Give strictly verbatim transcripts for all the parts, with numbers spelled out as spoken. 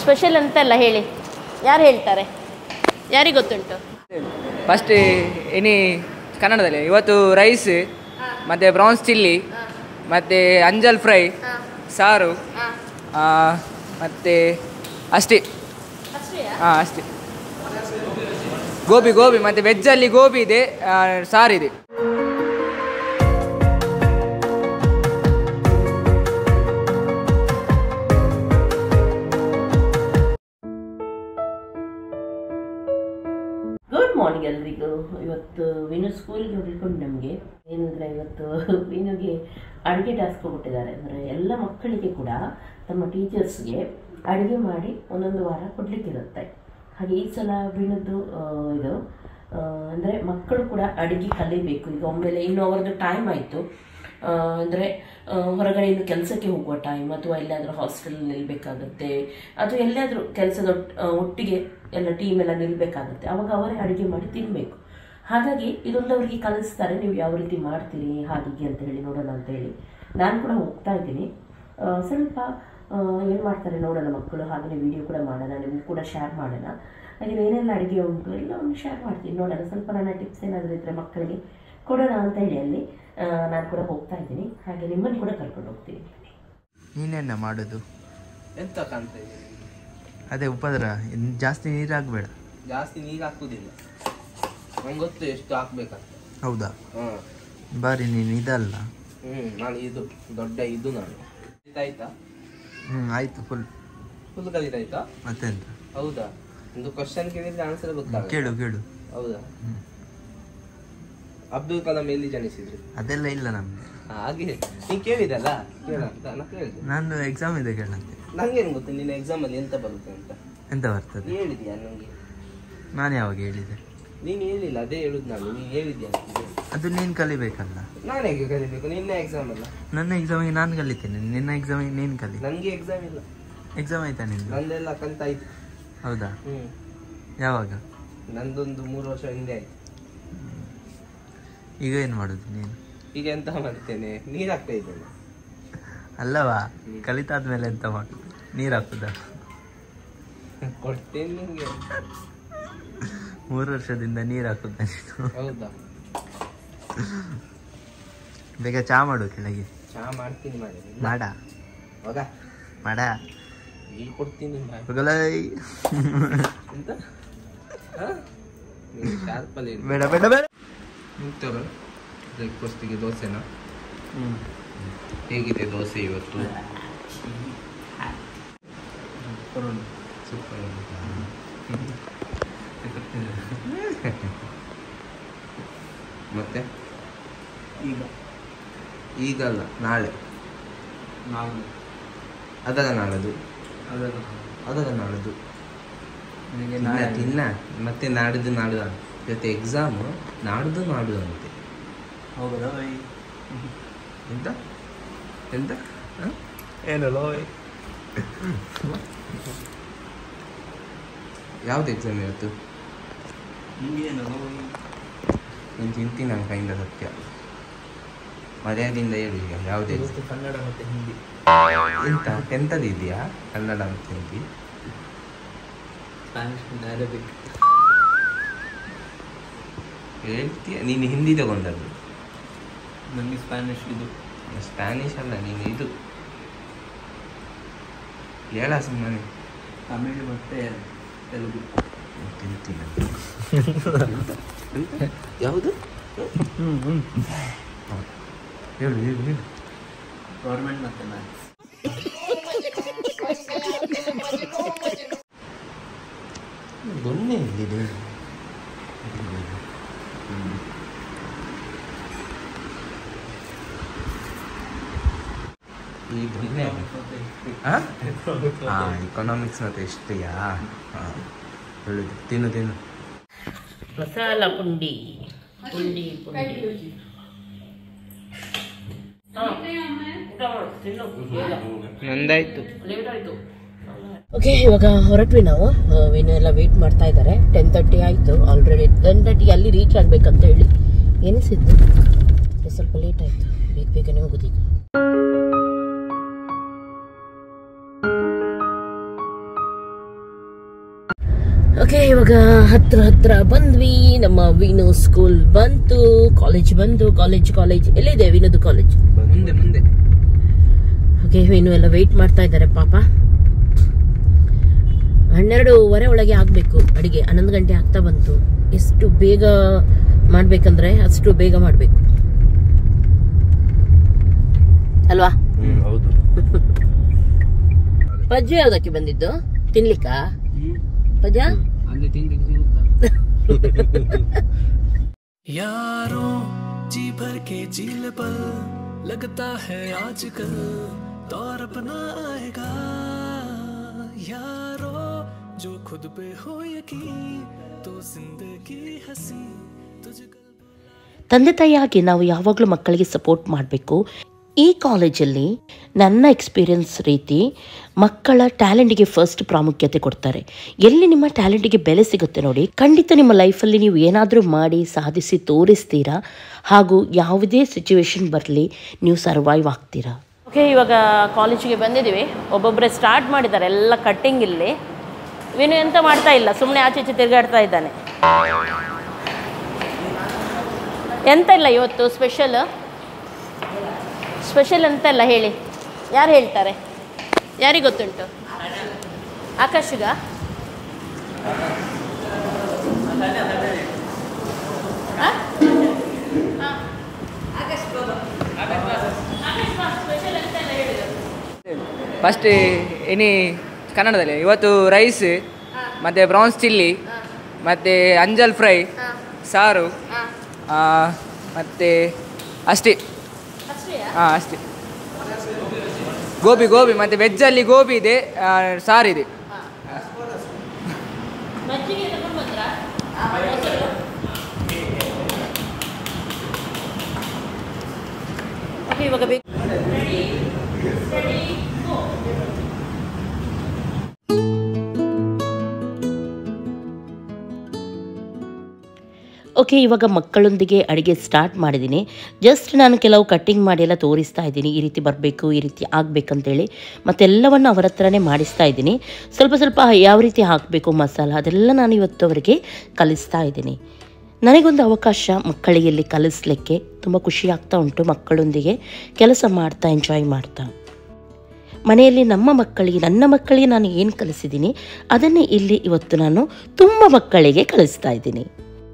Special ಅಂತೆಲ್ಲ ಹೇಳಿ, ಯಾರು ಹೇಳ್ತಾರೆ, ಯಾರಿಗೆ ಗೊತ್ತುಂಟು? ಫಸ್ಟ್ ಏನಿ ಕನ್ನಡದಲ್ಲಿ ಇವತ್ತು ರೈಸ್ ಮತ್ತು ಬ್ರೌನ್ಸ್ ಚಿಲ್ಲಿ ಮತ್ತು ಅಂಜಲ್ ಫ್ರೈ ಸಾರು ಮತ್ತು ಅಷ್ಟೇ. ಹಾಂ ಅಷ್ಟೇ. ಗೋಬಿ ಗೋಬಿ ಮತ್ತು ವೆಜ್ಜಲ್ಲಿ ಗೋಬಿ ಇದೆ, ಸಾರಿದೆ. ಗುಡ್ ಮಾರ್ನಿಂಗ್ ಎಲ್ರಿಗೂ. ಇವತ್ತು ವಿನು ಸ್ಕೂಲ್ಗೆ ಹೋಗಿಕೊಂಡು ನಮಗೆ ಏನಂದರೆ ಇವತ್ತು ವಿನುಗೆ ಅಡುಗೆ ಟಾಸ್ಕ್ ಕೊಟ್ಟಿದ್ದಾರೆ. ಅಂದರೆ ಎಲ್ಲ ಮಕ್ಕಳಿಗೆ ಕೂಡ ತಮ್ಮ ಟೀಚರ್ಸ್ಗೆ ಅಡುಗೆ ಮಾಡಿ ಒಂದೊಂದು ವಾರ ಕೊಡಲಿಕ್ಕಿರುತ್ತೆ. ಹಾಗೆ ಈ ಸಲ ವಿನುದ್ದು ಇದು ಅಂದರೆ ಮಕ್ಕಳು ಕೂಡ ಅಡುಗೆ ಕಲಿಬೇಕು. ಈಗ ಒಮ್ಮೆಲೆ ಇನ್ನು ಅವರದ್ದು ಟೈಮ್ ಆಯಿತು, ಅಂದರೆ ಹೊರಗಡೆ ಇನ್ನು ಕೆಲಸಕ್ಕೆ ಹೋಗುವ ಟೈಮ್ ಅಥವಾ ಎಲ್ಲಾದರೂ ಹಾಸ್ಟೆಲ್ ನಿಲ್ಲಬೇಕಾಗುತ್ತೆ ಅಥವಾ ಎಲ್ಲಾದರೂ ಕೆಲಸದ ಒಟ್ಟಿಗೆ ಎಲ್ಲ ಟೀಮ್ ಎಲ್ಲ ನಿಲ್ಲಬೇಕಾಗುತ್ತೆ. ಆವಾಗ ಅವರೇ ಅಡುಗೆ ಮಾಡಿ ತಿನ್ನಬೇಕು. ಹಾಗಾಗಿ ಇದೊಂದು ಅವರಿಗೆ ಕಲಿಸ್ತಾರೆ, ನೀವು ಯಾವ ರೀತಿ ಮಾಡ್ತೀರಿ ಹಾಗೆ ಅಂತ ಹೇಳಿ ನೋಡೋಣ ಅಂತ ಹೇಳಿ ನಾನು ಕೂಡ ಹೋಗ್ತಾ ಇದ್ದೀನಿ. ಸ್ವಲ್ಪ ಏನು ಮಾಡ್ತಾರೆ ನೋಡೋಣ ಮಕ್ಕಳು, ಹಾಗೆಯೇ ವಿಡಿಯೋ ಕೂಡ ಮಾಡೋಣ, ನಿಮಗೂ ಕೂಡ ಶೇರ್ ಮಾಡೋಣ. ಹಾಗೆ ಏನೆಲ್ಲ ಅಡುಗೆ ಉಂಟು ಎಲ್ಲ ಒಂದು ಶೇರ್ ಮಾಡ್ತೀನಿ, ನೋಡೋಣ. ಸ್ವಲ್ಪ ನನ್ನ ಟಿಪ್ಸ್ ಏನಾದರೂ ಇದ್ದರೆ ಮಕ್ಕಳಿಗೆ ಕೊಡೋಣ ಅಂತ ಹೇಳಿ ಅಲ್ಲಿ ನಾನು ಕೂಡ ಹೋಗ್ತಾ ಇದ್ದೀನಿ. ಹಾಗೆ ನಿಮ್ಮನ್ನು ಕೂಡ ಕರ್ಕೊಂಡು ಹೋಗ್ತೀನಿ. ನೀನೇನ ಮಾಡೋದು? ಎಂತ ಕಾಣ್ತಾ ಇದೆ? ಅದೇ ಉಪದ್ರ. ಜಾಸ್ತಿ ನೀರು ಹಾಕ್ಬೇಡ. ಜಾಸ್ತಿ ನೀರು ಹಾಕುದಿಲ್ಲ, ನಂಗೆ ಗೊತ್ತು ಎಷ್ಟು ಹಾಕ್ಬೇಕಂತ. ಹೌದಾ? ಹಾಂ ಬಾರಿ ನೀನು ಇದಲ್ಲ. ಹ್ಞೂ ನಾನು ಇದು ದೊಡ್ಡ ಇದು ನಾನು ಆಯ್ತಾ? ಹ್ಞೂ ಆಯಿತು. ಫುಲ್ ಫುಲ್ ಕಲಿತಾಯ್ತಾ? ಮತ್ತೆಂತ? ಹೌದಾ? ಒಂದು ಕ್ವಶನ್ ಕೇಳಿದ್ರೆ ಆನ್ಸರ್ ಗೊತ್ತಾಗ. ಕೇಳು ಕೇಳು. ಹೌದಾ? ಅಬ್ದುಲ್ ಕಲಾಂ ಎಲ್ಲಿ ಜನಿಸಿದ್ರು? ಅದೆಲ್ಲ ಇಲ್ಲ ನಮ್ಗೆ. ಹಾಗೆ ನೀ ಕೇಳಿದಲ್ಲ, ಕೇಳಂತ ನಾ ಕೇಳಿದೆ. ನಾನು ಎಕ್ಸಾಮ್ ಇದೆ ಕೇಳಂತೆ. ನಂಗೇನು ಗೊತ್ತು ನಿನ್ನ ಎಕ್ಸಾಮಲ್ಲಿ ಎಂತ ಬರುತ್ತೆ ಅಂತ? ಎಂತ ಬರ್ತದೆ? ನೀ ಹೇಳಿದ್ಯಾ ನನಗೆ? ನಾನು ಯಾವಾಗ ಹೇಳಿದೆ? ನೀನು ಹೇಳಿಲ್ಲ, ಅದೇ ಹೇಳುದು ನಾನು. ನೀನು ಹೇಳಿದ್ಯಾ? ಅದು ನೀನು ಕಲಿಬೇಕಲ್ಲ. ನಾನು ಹೇಗೆ ಕಲಿಬೇಕು? ನಿನ್ನ ಎಕ್ಸಾಮ್ ಅಲ್ಲ. ನನ್ನ ಎಕ್ಸಾಮಿಗೆ ನಾನು ಕಲಿತೇನೆ, ನಿನ್ನ ಎಕ್ಸಾಮಿಗೆ ನೀನು ಕಲಿ. ನನಗೆ ಎಕ್ಸಾಮ್ ಇಲ್ಲ. ಎಕ್ಸಾಮ್ ಆಯ್ತಾ ನಿಂದು? ನಂದೆಲ್ಲ ಕಲಿತಾಯ್ತು. ಹೌದಾ? ಹ್ಞೂ. ಯಾವಾಗ? ನಂದೊಂದು ಮೂರು ವರ್ಷ ಹಿಂದೆ ಆಯ್ತು. ಈಗ ಏನು ಮಾಡೋದು ನೀನು? ಈಗ ಎಂತ ಮಾಡ್ತೇನೆ, ನೀರು ಹಾಕ್ತಾ ಇದ್ದೇನೆ. ಅಲ್ಲವಾ, ಕಲಿತಾದ್ಮೇಲೆ ಎಂತ ಮಾಡೋದು? ನೀರು ಹಾಕುದಾ? ಕೊಡ್ತೇನೆ ನಿಮಗೆ. ಮೂರು ವರ್ಷದಿಂದ ನೀರು ಹಾಕುದ ನೀನು? ಹೌದಾ? ಬೇಗ ಚಹಾ ಮಾಡು ಕೆಳಗೆ. ಚಹಾ ಮಾಡ್ತೀನಿ ಮಾಡಿ. ಮಾಡ ಹೋಗ ಮಾಡ. ಈಗ ಕೊಡ್ತೀನಿ. ಎಂತ ಶಾರ್ಪಲ್ಲಿ ಬೇಡ ಬೇಡ ಬೇಡ. ತಗೋ ಬ್ರೇಕ್ಫಾಸ್ಟಿಗೆ ದೋಸೆನಾ? ಹೇಗಿದೆ ದೋಸೆ ಇವತ್ತು? ಸೂಪರ್. ಮತ್ತೆ ಈಗ ಈಗಲ್ಲ, ನಾಳೆ. ನಾವು ಅದರ ನಾಳದು ಅದರ ಅದರ ನಾಳದು ನಿನಗೆ ತಿನ್ನ ತಿನ್ನ ಮತ್ತೆ ನಾಡಿದ್ದು ನಾಡು ಜೊತೆ ಎಕ್ಸಾಮು ನಾಡ್ದು ನಾಡು ಅಂತೆ. ಹೌದಾ? ಎಂತ ಎಂತ ಏನಲ್ಲ. ಯಾವ್ದು ಎಕ್ಸಾಮ್ ಇವತ್ತು? ನಿಮಗೇನಲ್ಲ. ನೀನು ತಿಂತೀನಿ ನನ್ನ ಕೈಯಿಂದ ಸತ್ಯ. ಮರ್ಯಾದೆಯಿಂದ ಹೇಳು ಈಗ ಯಾವ್ದು ಎಕ್ಸಾಮ್? ಕನ್ನಡ ಮತ್ತು ಹಿಂದಿ. ಎಂತ ಎಂಥದ್ದು ಇದೆಯಾ? ಕನ್ನಡ ಮತ್ತು ಹಿಂದಿ? ಸ್ಪ್ಯಾನಿಷ್ ಮತ್ತು ಅರೇಬಿಕ್. ಹೇಳ್ತೀಯ? ನೀನು ಹಿಂದಿ ತಗೊಂಡದ್ದು? ನನಗೆ ಸ್ಪ್ಯಾನಿಷ್ ಇದು. ಸ್ಪ್ಯಾನಿಷ್ ಅಲ್ಲ, ನೀನು ಇದು ಹೇಳ ಸುಮ್ಮನೆ. ತಮಿಳ್ ಮತ್ತು ತೆಲುಗು. ತಿಂತೀನಿ. ಯಾವುದು? ಹೇಳು ಹೇಳು ಹೇಳು. ಗೌರ್ಮೆಂಟ್ ಮತ್ತು ಮ್ಯಾಥ್ಸ್. ದೊನ್ನೆ ಎಲ್ಲಿದೆ? ಈ ದೊನ್ನೆ ಹಾಂ ಎಕನಾಮಿಕ್ಸ್ ಮತ್ತು ಎಷ್ಟೆಯಾ? ಹಾಂ ಹೇಳುದು. ತಿನ್ನು ತಿನ್ನು. ಮಸಾಲ ಪುಂಡಿ ಪುಂಡಿ ಪುಂಡಿ. ನಂದಾಯ್ತು. ಓಕೆ, ಇವಾಗ ಹೊರಟ್ವಿ ನಾವು. ವಿನು ಎಲ್ಲ ವೇಟ್ ಮಾಡ್ತಾ ಇದ್ದಾರೆ. ಟೆನ್ ತರ್ಟಿ ಆಯಿತು ಆಲ್ರೆಡಿ. ಟೆನ್ ತರ್ಟಿ ಅಲ್ಲಿ ರೀಚ್ ಆಗಬೇಕಂತ ಹೇಳಿ ಎನಿಸಿದ್ದು. ಸ್ವಲ್ಪ ಲೇಟ್ ಆಯಿತು, ಬೇಗ ಬೇಗನೆ ಹೋಗೋದೀಗ. ಓಕೆ, ಇವಾಗ ಹತ್ರ ಹತ್ರ ಬಂದ್ವಿ. ನಮ್ಮ ವಿನು ಸ್ಕೂಲ್ ಬಂತು, ಕಾಲೇಜ್ ಬಂತು. ಕಾಲೇಜ್ ಕಾಲೇಜ್ ಎಲ್ಲಿದೆ ವಿನುದು ಕಾಲೇಜ್? ಮುಂದೆ ಮುಂದೆ. ಓಕೆ, ವಿನು ಎಲ್ಲ ವೆಯ್ಟ್ ಮಾಡ್ತಾ ಇದ್ದಾರೆ ಪಾಪ. ಹನ್ನೆರಡೂವರೆ ಒಳಗೆ ಆಗ್ಬೇಕು ಅಡಿಗೆ. ಹನ್ನೊಂದು ಗಂಟೆ ಆಗ್ತಾ ಬಂತು. ಎಷ್ಟು ಬೇಗ ಮಾಡ್ಬೇಕಂದ್ರೆ ಅಷ್ಟು ಬೇಗ ಮಾಡ್ಬೇಕು ಅಲ್ವಾ? ಹೌದು. ಪಜ್ಜು ಯಾವ್ದಕ್ಕೆ ಬಂದಿದ್ದು? ತಿನ್ಲಿಕ್ಕ ಪಜ್ಜ? यारों जी भर के झील पल लगता है आजकल दौर अपना आएगा यारों जो खुद पे हो यकीन तो जिंदगी हंसी तुझको. ತಂದೆ ತಾಯಿಯಾಗಿ ನಾವು ಯಾವಾಗಲೂ ಮಕ್ಕಳಿಗೆ ಸಪೋರ್ಟ್ ಮಾಡಬೇಕು. ಈ ಕಾಲೇಜಲ್ಲಿ ನನ್ನ ಎಕ್ಸ್ಪೀರಿಯನ್ಸ್ ರೀತಿ ಮಕ್ಕಳ ಟ್ಯಾಲೆಂಟಿಗೆ ಫಸ್ಟ್ ಪ್ರಾಮುಖ್ಯತೆ ಕೊಡ್ತಾರೆ. ಎಲ್ಲಿ ನಿಮ್ಮ ಟ್ಯಾಲೆಂಟಿಗೆ ಬೆಲೆ ಸಿಗುತ್ತೆ ನೋಡಿ, ಖಂಡಿತ ನಿಮ್ಮ ಲೈಫಲ್ಲಿ ನೀವು ಏನಾದರೂ ಮಾಡಿ ಸಾಧಿಸಿ ತೋರಿಸ್ತೀರಾ, ಹಾಗೂ ಯಾವುದೇ ಸಿಚುವೇಶನ್ ಬರಲಿ ನೀವು ಸರ್ವೈವ್ ಆಗ್ತೀರಾ. ಓಕೆ, ಇವಾಗ ಕಾಲೇಜಿಗೆ ಬಂದಿದ್ದೀವಿ. ಒಬ್ಬೊಬ್ಬರೇ ಸ್ಟಾರ್ಟ್ ಮಾಡಿದ್ದಾರೆ ಎಲ್ಲ ಕಟ್ಟಿಂಗ್ ಇಲ್ಲಿ. ವಿನು ಎಂತ ಮಾಡ್ತಾ ಇಲ್ಲ, ಸುಮ್ಮನೆ ಆಚೆ ಈಚೆ ತಿರುಗಾಡ್ತಾ ಇದ್ದಾನೆ. ಎಂತ ಇಲ್ಲ ಇವತ್ತು ಸ್ಪೆಷಲ್ ಸ್ಪೆಷಲ್ ಅಂತ ಇಲ್ಲ ಹೇಳಿ. ಯಾರು ಹೇಳ್ತಾರೆ? ಯಾರಿಗೆ ಗೊತ್ತುಂಟು? ಆಕಾಶ್ಗ? ಫಸ್ಟ್ ಇನಿ ಕನ್ನಡದಲ್ಲಿ ಇವತ್ತು ರೈಸ್ ಮತ್ತು ಬ್ರೌನ್ಸ್ ಚಿಲ್ಲಿ ಮತ್ತು ಅಂಜಲ್ ಫ್ರೈ ಸಾರು ಮತ್ತು ಅಷ್ಟೇ. ಹಾಂ ಅಷ್ಟೇ. ಗೋಬಿ ಗೋಬಿ ಮತ್ತು ವೆಜ್ಜಲ್ಲಿ ಗೋಬಿ ಇದೆ, ಸಾರಿದೆ. ಇವಾಗ ಬೇಕು. ಓಕೆ, ಇವಾಗ ಮಕ್ಕಳೊಂದಿಗೆ ಅಡುಗೆ ಸ್ಟಾರ್ಟ್ ಮಾಡಿದ್ದೀನಿ. ಜಸ್ಟ್ ನಾನು ಕೆಲವು ಕಟ್ಟಿಂಗ್ ಮಾಡಿ ಎಲ್ಲ ತೋರಿಸ್ತಾ ಇದ್ದೀನಿ, ಈ ರೀತಿ ಬರಬೇಕು, ಈ ರೀತಿ ಆಗಬೇಕಂತೇಳಿ. ಮತ್ತೆಲ್ಲವನ್ನು ಅವರ ಹತ್ರನೇ ಮಾಡಿಸ್ತಾ ಇದ್ದೀನಿ. ಸ್ವಲ್ಪ ಸ್ವಲ್ಪ ಯಾವ ರೀತಿ ಹಾಕಬೇಕು ಮಸಾಲ ಅದೆಲ್ಲ ನಾನು ಇವತ್ತು ಅವರಿಗೆ ಕಲಿಸ್ತಾ ಇದ್ದೀನಿ. ನನಗೊಂದು ಅವಕಾಶ ಮಕ್ಕಳಿಗೆ ಇಲ್ಲಿ ಕಲಿಸ್ಲಿಕ್ಕೆ ತುಂಬ ಖುಷಿ ಆಗ್ತಾ ಉಂಟು. ಮಕ್ಕಳೊಂದಿಗೆ ಕೆಲಸ ಮಾಡ್ತಾ ಎಂಜಾಯ್ ಮಾಡ್ತಾ ಮನೆಯಲ್ಲಿ ನಮ್ಮ ಮಕ್ಕಳಿಗೆ ನನ್ನ ಮಕ್ಕಳಿಗೆ ನಾನು ಏನು ಕಲಿಸಿದ್ದೀನಿ ಅದನ್ನೇ ಇಲ್ಲಿ ಇವತ್ತು ನಾನು ತುಂಬ ಮಕ್ಕಳಿಗೆ ಕಲಿಸ್ತಾ ಇದ್ದೀನಿ.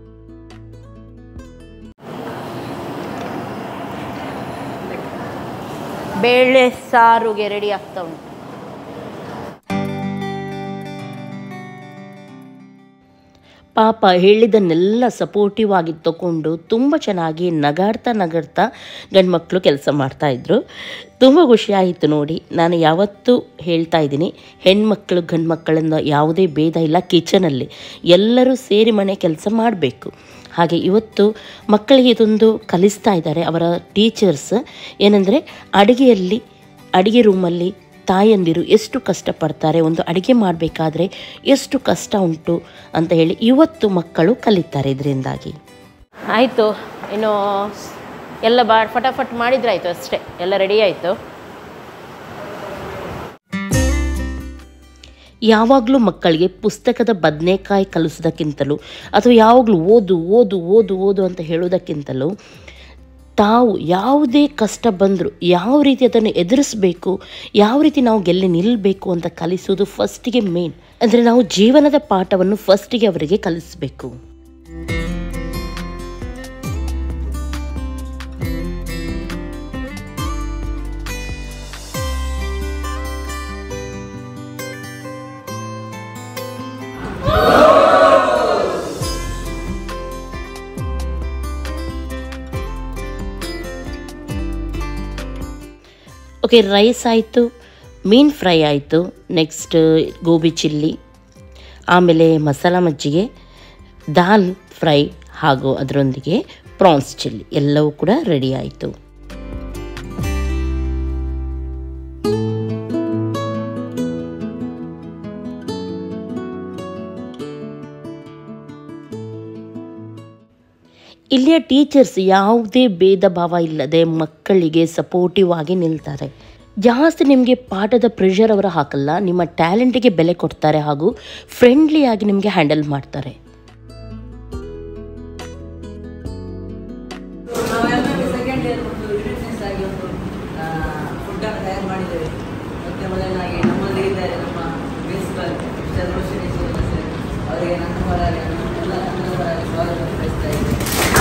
ಬೇಳೆ ಸಾರುಗೆ ರೆಡಿ ಆಗ್ತಾ ಉಂಟು. ಪಾಪ ಹೇಳಿದ್ದನ್ನೆಲ್ಲ ಸಪೋರ್ಟಿವ್ ಆಗಿ ತಗೊಂಡು ತುಂಬ ಚೆನ್ನಾಗಿ ನಗಾಡ್ತಾ ನಗಾಡ್ತಾ ಗಂಡು ಮಕ್ಕಳು ಕೆಲಸ ಮಾಡ್ತಾಯಿದ್ರು. ತುಂಬ ಖುಷಿಯಾಯಿತು ನೋಡಿ. ನಾನು ಯಾವತ್ತೂ ಹೇಳ್ತಾ ಇದ್ದೀನಿ, ಹೆಣ್ಮಕ್ಳು ಗಂಡು ಮಕ್ಕಳನ್ನು ಯಾವುದೇ ಭೇದ ಇಲ್ಲ. ಕಿಚನಲ್ಲಿ ಎಲ್ಲರೂ ಸೇರಿ ಮನೆ ಕೆಲಸ ಮಾಡಬೇಕು. ಹಾಗೆ ಇವತ್ತು ಮಕ್ಕಳಿಗೆ ಇದೊಂದು ಕಲಿಸ್ತಾ ಇದ್ದಾರೆ ಅವರ ಟೀಚರ್ಸ್. ಏನಂದರೆ ಅಡುಗೆಯಲ್ಲಿ ಅಡುಗೆ ರೂಮಲ್ಲಿ ತಾಯಂದಿರು ಎಷ್ಟು ಕಷ್ಟಪಡ್ತಾರೆ, ಒಂದು ಅಡುಗೆ ಮಾಡಬೇಕಾದ್ರೆ ಎಷ್ಟು ಕಷ್ಟ ಉಂಟು ಅಂತ ಹೇಳಿ ಇವತ್ತು ಮಕ್ಕಳು ಕಲಿತಾರೆ ಇದರಿಂದಾಗಿ. ಆಯಿತು, ಇನ್ನು ಎಲ್ಲ ಬಾ ಫಟಾಫಟ್ ಮಾಡಿದ್ರಾಯಿತು ಅಷ್ಟೇ, ಎಲ್ಲ ರೆಡಿ ಆಯಿತು. ಯಾವಾಗಲೂ ಮಕ್ಕಳಿಗೆ ಪುಸ್ತಕದ ಬದನೆಕಾಯಿ ಕಲಿಸೋದಕ್ಕಿಂತಲೂ ಅಥವಾ ಯಾವಾಗಲೂ ಓದು ಓದು ಓದು ಓದು ಅಂತ ಹೇಳೋದಕ್ಕಿಂತಲೂ ತಾವು ಯಾವುದೇ ಕಷ್ಟ ಬಂದರೂ ಯಾವ ರೀತಿ ಅದನ್ನು ಎದುರಿಸಬೇಕು, ಯಾವ ರೀತಿ ನಾವು ಗೆಲ್ಲಿ ನಿಲ್ಲಬೇಕು ಅಂತ ಕಲಿಸೋದು ಫಸ್ಟಿಗೆ ಮೇನ್. ಅಂದರೆ ನಾವು ಜೀವನದ ಪಾಠವನ್ನು ಫಸ್ಟಿಗೆ ಅವರಿಗೆ ಕಲಿಸಬೇಕು. ಓಕೆ, ರೈಸ್ ಆಯಿತು, ಮೀನು ಫ್ರೈ ಆಯಿತು, ನೆಕ್ಸ್ಟ್ ಗೋಬಿ ಚಿಲ್ಲಿ, ಆಮೇಲೆ ಮಸಾಲ ಮಜ್ಜಿಗೆ, ದಾಲ್ ಫ್ರೈ ಹಾಗೂ ಅದರೊಂದಿಗೆ ಪ್ರಾನ್ಸ್ ಚಿಲ್ಲಿ ಎಲ್ಲವೂ ಕೂಡ ರೆಡಿ ಆಯಿತು. ಇಲ್ಲಿಯ ಟೀಚರ್ಸ್ ಯಾವುದೇ ಭೇದ ಭಾವ ಇಲ್ಲದೆ ಮಕ್ಕಳಿಗೆ ಸಪೋರ್ಟಿವ್ ಆಗಿ ನಿಲ್ತಾರೆ. ಜಾಸ್ತಿ ನಿಮಗೆ ಪಾಠದ ಪ್ರೆಷರ್ ಅವರು ಹಾಕಲ್ಲ, ನಿಮ್ಮ ಟ್ಯಾಲೆಂಟಿಗೆ ಬೆಲೆ ಕೊಡ್ತಾರೆ ಹಾಗೂ ಫ್ರೆಂಡ್ಲಿಯಾಗಿ ನಿಮಗೆ ಹ್ಯಾಂಡಲ್ ಮಾಡ್ತಾರೆ. ಸೆಕೆಂಡ್ ಇಯರ್ ಒಂದು ಯೂನಿಟ್ನೆಸ್ ಆಗಿ ಒಂದು ಫುಡ್ಡನ್ನು ತಯಾರು ಮಾಡಿದ್ದೇವೆ. ಮತ್ತು ಮೊದಲನಾಗಿ ನಮ್ಮಲ್ಲಿ ಇದ್ದಾರೆ ನಮ್ಮ ಪ್ರಿನ್ಸಿಪಲ್ ಮಿಸ್ಟರ್ ರೋಷನೇಶ್ವರ ಸರ್, ಅವರಿಗೆ ನನ್ನ ಪರವಾಗಿ ಎಲ್ಲ ಕನ್ನಡ ಪರವಾಗಿ ಸ್ವಾಗತ ಬಯಸ್ತಾ ಇದ್ದೇನೆ.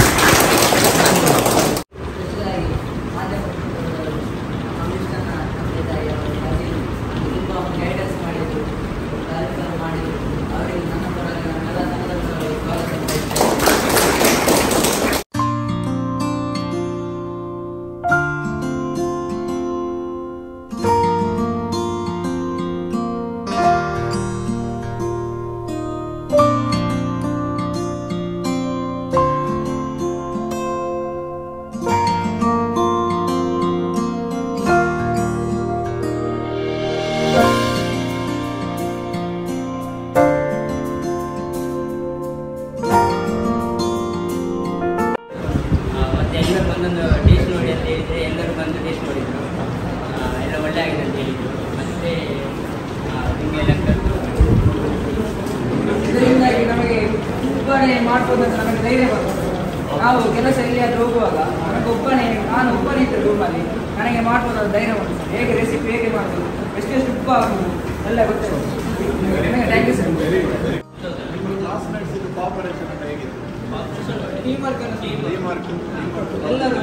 ಸ್ಪೆಷಲಾಗಿ ಮಾಧ್ಯಮ ಅಮಿಷ್ಟನ ತಂದೆ ತಾಯಿ ಅವರು ತುಂಬ ಗೈಡೆನ್ಸ್ ಮಾಡಿದರು, ಕಾರ್ಯಕ್ರಮ ಮಾಡಿದರು. ಅವರಿಗೆ ನನ್ನ ಪರವಾಗಿ ನನ್ನೆಲ್ಲ ಕನ್ನಡ ಪರವಾಗಿ ಸ್ವಾಗತ ಬಯಸ್ತಾ ಇದರಿಂದಾಗಿ ನಮಗೆ ಒಬ್ಬನೇ ಮಾಡ್ಬೋದು ಅಂತ ನಮಗೆ ಧೈರ್ಯ ಬರ್ತದೆ. ನಾವು ಕೆಲಸ ಎಲ್ಲಿಯಾದರೂ ಹೋಗುವಾಗ ನನಗೆ ಒಬ್ಬನೇ ನಾನು ಒಬ್ಬನೇ ಇದ್ದರೆ ರೂಮಲ್ಲಿ ನನಗೆ ಮಾಡ್ಬೋದು ಅಂತ ಧೈರ್ಯ ಬರ್ತದೆ. ಹೇಗೆ ರೆಸಿಪಿ ಹೇಗೆ ಮಾಡ್ಬೋದು, ಎಷ್ಟೆಷ್ಟು ಉಪ್ಪು ಹಾಕುವುದು ಎಲ್ಲ ಗೊತ್ತಾಗುತ್ತೆ. Thank you sir. Team work ಎಲ್ಲರೂ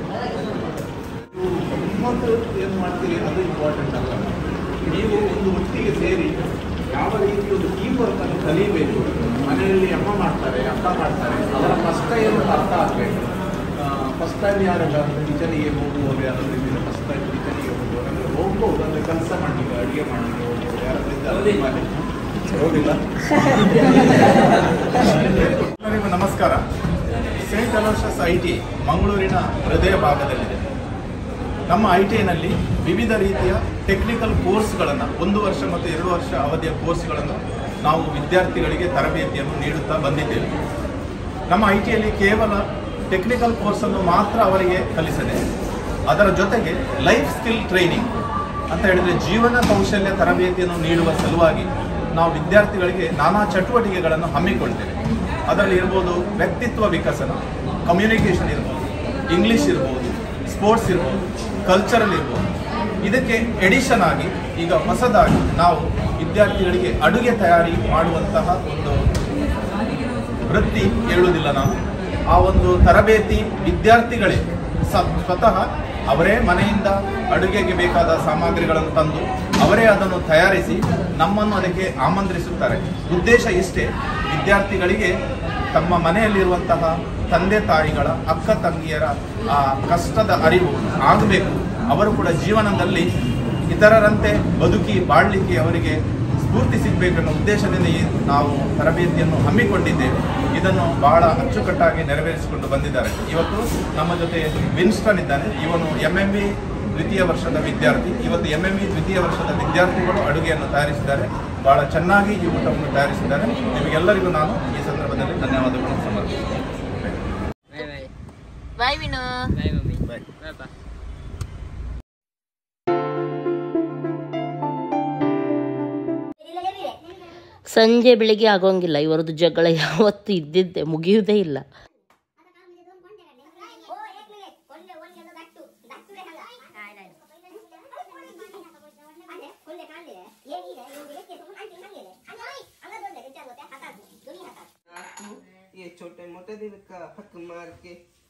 ನಿಮ್ಮೊಂದು ಏನು ಮಾಡ್ತೀರಿ ಅದು ಇಂಪಾರ್ಟೆಂಟ್ ಅಲ್ಲ. ನೀವು ಒಂದು ಒಟ್ಟಿಗೆ ಸೇರಿ ಯಾವ ರೀತಿ ಒಂದು ಟೀಮ್ ವರ್ಕ್ ಅನ್ನು ಕಲಿಯಬೇಕು. ಮನೆಯಲ್ಲಿ ಅಮ್ಮ ಮಾಡ್ತಾರೆ, ಅಪ್ಪ ಮಾಡ್ತಾರೆ, ಅವರ ಕಷ್ಟ ಏನು ಅರ್ಥ ಆಗಬೇಕು. ಫಸ್ಟ್ ಟೈಮ್ ಯಾರೆಲ್ಲ ಕಿಚನಿಗೆ ಹೋಗುವವರು ಯಾರಾದ್ರೂ ಇದ್ದೀರಾ, ಫಸ್ಟ್ ಟೈಮ್ ಕಿಚನಿಗೆ ಹೋಗುವವರು ಅಂದರೆ ಹೋಗ್ಬೋದು, ಅಂದರೆ ಕೆಲಸ ಮಾಡಲಿಕ್ಕೆ ಅಡುಗೆ ಮಾಡಲಿಕ್ಕೆ ಹೋಗ್ಬೋದು. ಯಾರಾದ್ರೂ ಇದ್ದಾರೆ ಹೋಗಿಲ್ಲ. ಎಲ್ಲರಿಗೂ ನಮಸ್ಕಾರ. ಸೇಂಟ್ ಅಲೋಷಿಯಸ್ ಐ ಟಿ ಮಂಗಳೂರಿನ ಹೃದಯ ಭಾಗದಲ್ಲಿದೆ. ನಮ್ಮ ಐ ಟಿ ಐನಲ್ಲಿ ವಿವಿಧ ರೀತಿಯ ಟೆಕ್ನಿಕಲ್ ಕೋರ್ಸ್ಗಳನ್ನು, ಒಂದು ವರ್ಷ ಮತ್ತು ಎರಡು ವರ್ಷ ಅವಧಿಯ ಕೋರ್ಸ್ಗಳನ್ನು ನಾವು ವಿದ್ಯಾರ್ಥಿಗಳಿಗೆ ತರಬೇತಿಯನ್ನು ನೀಡುತ್ತಾ ಬಂದಿದ್ದೇವೆ. ನಮ್ಮ ಐ ಟಿಯಲ್ಲಿ ಕೇವಲ ಟೆಕ್ನಿಕಲ್ ಕೋರ್ಸನ್ನು ಮಾತ್ರ ಅವರಿಗೆ ಕಲಿಸದೆ, ಅದರ ಜೊತೆಗೆ ಲೈಫ್ ಸ್ಕಿಲ್ ಟ್ರೈನಿಂಗ್ ಅಂತ ಹೇಳಿದರೆ ಜೀವನ ಕೌಶಲ್ಯ ತರಬೇತಿಯನ್ನು ನೀಡುವ ಸಲುವಾಗಿ ನಾವು ವಿದ್ಯಾರ್ಥಿಗಳಿಗೆ ನಾನಾ ಚಟುವಟಿಕೆಗಳನ್ನು ಹಮ್ಮಿಕೊಳ್ತೇವೆ. ಅದರಲ್ಲಿ ಇರ್ಬೋದು ವ್ಯಕ್ತಿತ್ವ ವಿಕಸನ, ಕಮ್ಯುನಿಕೇಷನ್ ಇರ್ಬೋದು, ಇಂಗ್ಲೀಷ್ ಇರ್ಬೋದು, ಸ್ಪೋರ್ಟ್ಸ್ ಇರ್ಬೋದು, ಕಲ್ಚರಲ್ ಇರ್ಬೋದು. ಇದಕ್ಕೆ ಎಡಿಷನ್ ಆಗಿ ಈಗ ಹೊಸದಾಗಿ ನಾವು ವಿದ್ಯಾರ್ಥಿಗಳಿಗೆ ಅಡುಗೆ ತಯಾರಿ ಮಾಡುವಂತಹ ಒಂದು ವೃತ್ತಿ ಹೇಳುವುದಿಲ್ಲ ನಾನು. ಆ ಒಂದು ತರಬೇತಿ ವಿದ್ಯಾರ್ಥಿಗಳೇ ಸ್ವತಃ ಅವರೇ ಮನೆಯಿಂದ ಅಡುಗೆಗೆ ಬೇಕಾದ ಸಾಮಗ್ರಿಗಳನ್ನು ತಂದು ಅವರೇ ಅದನ್ನು ತಯಾರಿಸಿ ನಮ್ಮನ್ನು ಅದಕ್ಕೆ ಆಮಂತ್ರಿಸುತ್ತಾರೆ. ಉದ್ದೇಶ ಇಷ್ಟೇ, ವಿದ್ಯಾರ್ಥಿಗಳಿಗೆ ತಮ್ಮ ಮನೆಯಲ್ಲಿರುವಂತಹ ತಂದೆ ತಾಯಿಗಳ, ಅಕ್ಕ ತಂಗಿಯರ ಆ ಕಷ್ಟದ ಅರಿವು ಆಗಬೇಕು. ಅವರು ಕೂಡ ಜೀವನದಲ್ಲಿ ಇತರರಂತೆ ಬದುಕಿ ಬಾಳಲಿಕ್ಕೆ ಅವರಿಗೆ ಸ್ಫೂರ್ತಿ ಸಿಗಬೇಕೆನ್ನುವ ಉದ್ದೇಶದಿಂದ ನಾವು ತರಬೇತಿಯನ್ನು ಹಮ್ಮಿಕೊಂಡಿದ್ದೇವೆ. ಇದನ್ನು ಬಹಳ ಅಚ್ಚುಕಟ್ಟಾಗಿ ನೆರವೇರಿಸಿಕೊಂಡು ಬಂದಿದ್ದಾರೆ. ಇವತ್ತು ನಮ್ಮ ಜೊತೆ ವಿನ್ಸ್ಟನ್ ಇದ್ದಾನೆ. ಇವನು ಎಂ ಎಂ ಇ ದ್ವಿತೀಯ ವರ್ಷದ ವಿದ್ಯಾರ್ಥಿ. ಇವತ್ತು ಎಂ ಎಂ ಇ ದ್ವಿತೀಯ ವರ್ಷದ ವಿದ್ಯಾರ್ಥಿಗಳು ಅಡುಗೆಯನ್ನು ತಯಾರಿಸಿದ್ದಾರೆ. ಬಹಳ ಚೆನ್ನಾಗಿ ಈ ಊಟವನ್ನು ತಯಾರಿಸಿದ್ದಾರೆ. ನಿಮಗೆಲ್ಲರಿಗೂ ನಾನು ಈ ಸಂದರ್ಭದಲ್ಲಿ ಧನ್ಯವಾದಗಳನ್ನು ಸಮರ್ಪಿಸುತ್ತೇನೆ. ಬಾಯ್ ವಿನು. ಬಾಯ್ ಮಮ್ಮಿ. ಬಾಯ್. ಬಾಯ್. ಸಂಜೆ ಬೆಳಿಗ್ಗೆ ಆಗೋಂಗಿಲ್ಲ, ಇವರದ್ದು ಜಗಳ ಯಾವತ್ತೂ ಇದ್ದಿದ್ದೆ, ಮುಗಿಯುವುದೇ ಇಲ್ಲ. छोटे मोटे दिन का हक मार के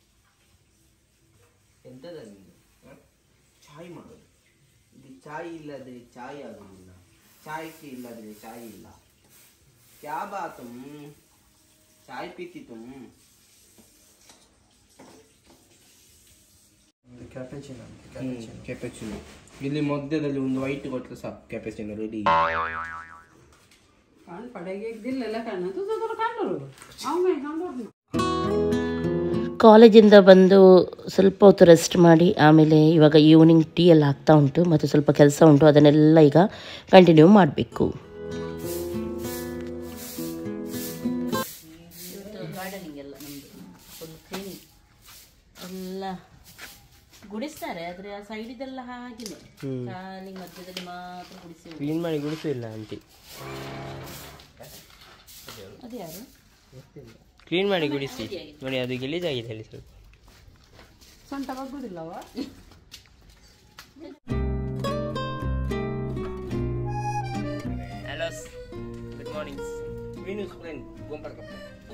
ಎಂತದ ಚಾಯ್ ಮಾಡೋದು. ಇದು ಚಾಯ್ ಇಲ್ಲದ್ರೆ ಚಾಯ್ ಆಗೋದಿಲ್ಲ, ಚಾಯ್ಕೆ ಇಲ್ಲದ್ರೆ ಚಾಯ್ ಇಲ್ಲ. ಕ್ಯಾ ಬಾತ್ ಚಾಯ್ ಪೀತಿ ತುಮ್. ಕ್ಯಾಪೆಚಿನೋ ಇಲ್ಲಿ ಮಧ್ಯದಲ್ಲಿ ಒಂದು ವೈಟ್ ಕೊಟ್ಟರೆ ಸಾಕು, ಕ್ಯಾಪೆಚಿನೋ ರೆಡಿ. ಕಾಲೇಜಿಂದ ಬಂದು ಸ್ವಲ್ಪ ಹೊತ್ತು ರೆಸ್ಟ್ ಮಾಡಿ ಆಮೇಲೆ ಇವಾಗ ಈವ್ನಿಂಗ್ ಟೀ ಎಲ್ಲ ಆಗ್ತಾ ಉಂಟು ಮತ್ತು ಸ್ವಲ್ಪ ಕೆಲಸ ಉಂಟು, ಅದನ್ನೆಲ್ಲ ಈಗ ಕಂಟಿನ್ಯೂ ಮಾಡಬೇಕು. ಗಾರ್ಡನಿಂಗ್ ಎಲ್ಲ ನಮ್ಮದು ಫುಲ್ ಕ್ಲೀನಿಂಗ್ ಎಲ್ಲ ಗುಡಿಸಿ ಕುಡಿಸ್ತಾರೆ ಆದ್ರೆ ಆ ಸೈಡ್ ಇದೆಲ್ಲ ಹಾಗೆನೆ ಖಾಲಿ ಮಧ್ಯದಲ್ಲಿ ಮಾತ್ರ ಕುಡಿಸಿ ಕ್ಲೀನ್ ಮಾಡಿ ಗುಡಿಸಿಲ್ಲ ಆಂಟಿ. ಅದು ಯಾರು ಕ್ಲೀನ್ ಮಾಡಿ ಗುಡಿಸಿ ನೋಡಿ, ಅದು ಗಲೀಜಾಗಿದೆ ಅಲ್ಲಿ ಸ್ವಲ್ಪ. ಸೊಂಟ ಬಗ್ಗುದಿಲ್ಲವ? Hello good morning Venus friend ಗೋಂಪರ್ ಕಪ್ಪ.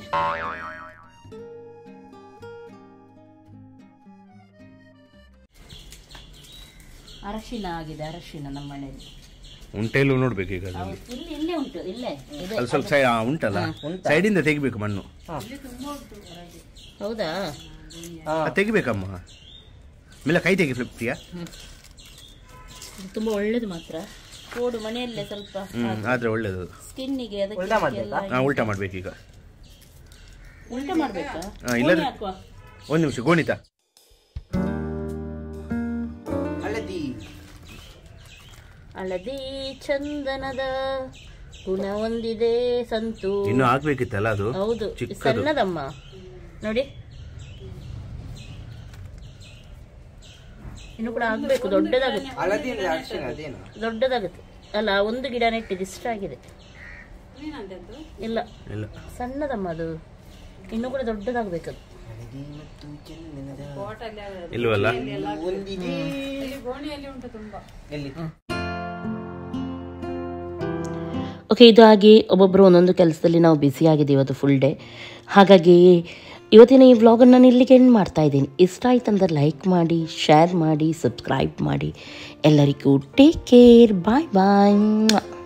ಅರಶಿನ ಆಗಿದೆ, ಅರಶಿನ ನಮ್ಮ ಮನೆಯಲ್ಲಿ ಉಂಟೆಲ್ಲೂ ನೋಡ್ಬೇಕು ಈಗ ಹೌದು, ಇಲ್ಲಿ ಇಲ್ಲೇ ಉಂಟು, ಇಲ್ಲೇ ಇದೆ. ಅಲ್ಲಿ ಸ್ವಲ್ಪ ಸೈ ಉಂಟಲ್ಲ ಸೈಡಿಂದ ತೆಗಿಬೇಕು ಮಣ್ಣು. ಹೌದಾ? ಅದು ತೆಗಿಬೇಕಮ್ಮ. ಮೇಲೆ ಕೈ ತೆಗಿ ಫ್ಲಿಪ್ತಿಯಾ? ತುಂಬಾ ಒಳ್ಳೇದು ಮಾತ್ರ. ಕೋಡು ಮನೆಯಲ್ಲೇ ಸ್ವಲ್ಪ ಹ್ಮ್ ಆದ್ರೆ ಒಳ್ಳೇದು. ಸ್ಕಿನ್ನಿಗೆ ಅದಕ್ಕೆ ಹಾ ಉಲ್ಟಾ ಮಾಡ್ಬೇಕೀಗ. ಉಲ್ಟಾ ಮಾಡ್ಬೇಕಾ? ಹಾ ಇಲ್ಲದ್ರೆ ಒಂದು ನಿಮಿಷ ಗೋಣಿತ. ಹಳದಿ ಹಳದಿ ಚಂದನದ ಗುಣ ಹೊಂದಿದೆ ಸಂತು. ಇನ್ನು ಆಗ್ಬೇಕಿತ್ತಲ್ಲ ಅದು? ಹೌದು, ಚಿಕ್ಕದು. ಸಣ್ಣದಮ್ಮ ನೋಡಿ, ಇನ್ನು ಕೂಡ ಆಗ್ಬೇಕು, ದೊಡ್ಡದಾಗುತ್ತೆ. ಹಳದಿ ಅಂದ್ರೆ ಅರಿಶಿನ ಅದೇನು? ದೊಡ್ಡದಾಗುತ್ತೆ ಅಲ್ಲ, ಒಂದು ಗಿಡ ನೆಟ್ಟಿದ್ದು ಇಷ್ಟ ಆಗಿದೆ. ಇಲ್ಲ ಇಲ್ಲ ಸಣ್ಣದಮ್ಮ ಅದು, ಇನ್ನು ಕೂಡ ದೊಡ್ಡದಾಗಬೇಕದು. ಇಲ್ವಲ್ಲ? ಓಕೆ, ಇದು ಹಾಗೆ ಒಬ್ಬೊಬ್ಬರು ಒಂದೊಂದು ಕೆಲಸದಲ್ಲಿ ನಾವು ಬ್ಯುಸಿ ಆಗಿದ್ದೀವಿ ಇವತ್ತು ಫುಲ್ ಡೇ. ಹಾಗಾಗಿ ಇವತ್ತಿನ ಈ ವ್ಲಾಗನ್ನು ನಾನು ಇಲ್ಲಿಗೆ ಎಂಡ್ ಮಾಡ್ತಾ ಇದ್ದೀನಿ. ಇಷ್ಟ ಆಯ್ತಂದ್ರೆ ಲೈಕ್ ಮಾಡಿ, ಶೇರ್ ಮಾಡಿ, ಸಬ್ಸ್ಕ್ರೈಬ್ ಮಾಡಿ. ಎಲ್ಲರಿಗೂ ಟೇಕ್ ಕೇರ್, ಬಾಯ್ ಬಾಯ್.